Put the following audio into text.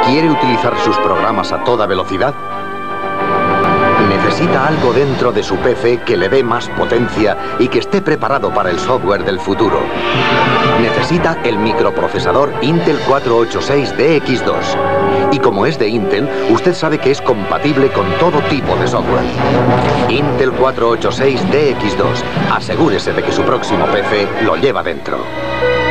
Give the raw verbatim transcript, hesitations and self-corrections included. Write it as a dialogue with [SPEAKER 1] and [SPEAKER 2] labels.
[SPEAKER 1] ¿Quiere utilizar sus programas a toda velocidad? ¿Necesita algo dentro de su P C que le dé más potencia y que esté preparado para el software del futuro? Necesita el microprocesador Intel cuatro ochenta y seis D X dos. Y como es de Intel, usted sabe que es compatible con todo tipo de software. Intel cuatro ochenta y seis D X dos. Asegúrese de que su próximo P C lo lleva dentro.